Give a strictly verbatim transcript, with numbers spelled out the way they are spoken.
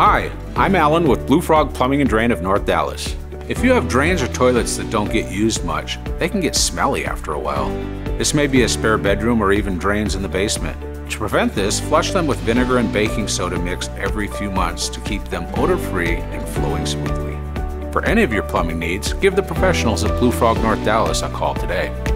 Hi, I'm Alan with Blue Frog Plumbing and Drain of North Dallas. If you have drains or toilets that don't get used much, they can get smelly after a while. This may be a spare bedroom or even drains in the basement. To prevent this, flush them with vinegar and baking soda mixed every few months to keep them odor-free and flowing smoothly. For any of your plumbing needs, give the professionals at Blue Frog North Dallas a call today.